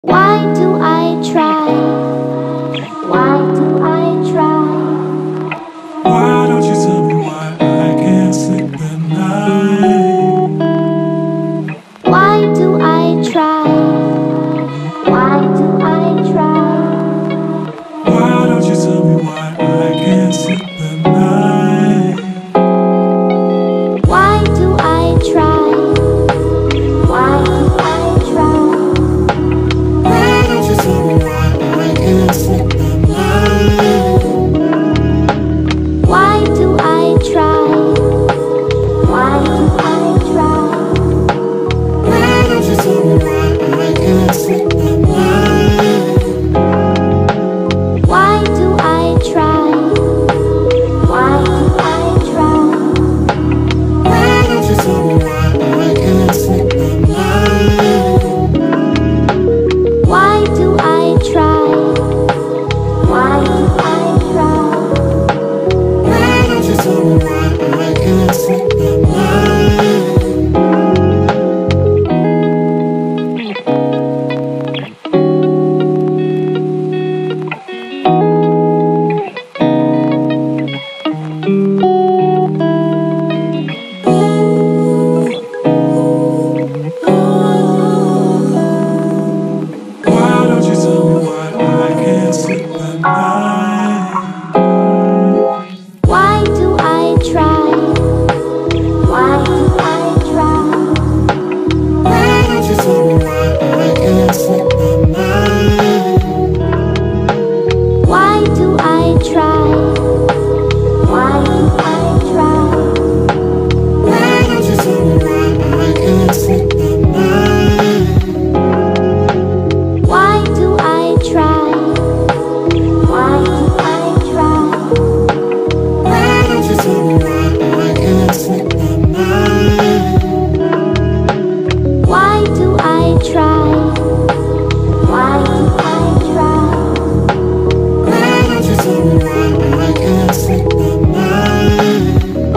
Why do I try? Why do I try? Why don't you tell me why I can't sleep at night? Why do I try? Why do I try? Why don't you tell me why I can't sleep at night? Why do I try? Why do I try? Why don't you tell me why I can't sleep at night? Why do I try? Why do I try? Why don't you tell me why I can't sleep at night? Why do I try? Why do I try? Why don't you tell me why I can't sleep at night? Why do I try? Why do I try? Why don't you tell me why I can't sleep at night? Why don't you tell me why I can't sleep at night? Why do I try? Why do I try? Why don't you tell me why I can't sleep at night? Why do I try? Why do I try? Why don't you tell me why I can't sleep at night? Why do I try? Why do I try? Why don't you tell me why I can't sleep at night? Why do I try? Why do I try? Why don't you tell me why I can't sleep at night?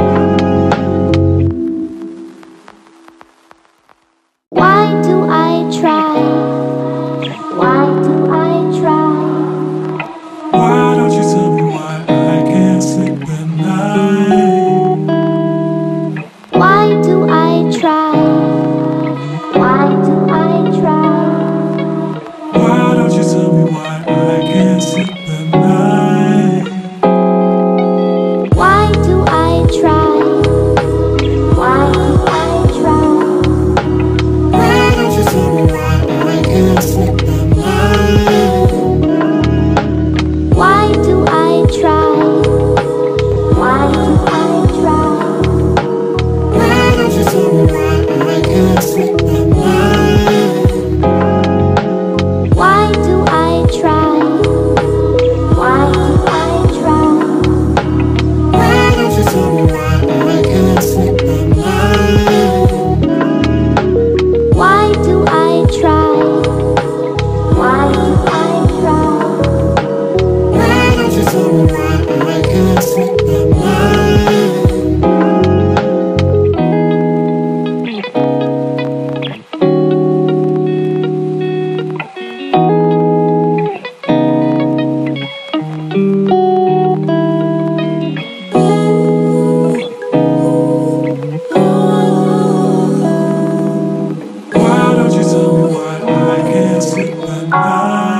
Why do I try? Why do I try? Why don't you tell me why I can't sleep at night? Why do I try? Why do I try? Why don't you tell me why I can't sleep at night? Why do I try? Why do I try? Why don't you tell me why I can't sleep at night? Why do I try? Why do I try? Why don't you tell me why I can't sleep at night? Why do I try? Why do I try? Why don't you tell me why I can't sleep at night? Why do I try? Why do I try? Why don't you tell me why I can't sleep at night? Why don't you tell me why I can't sleep at night?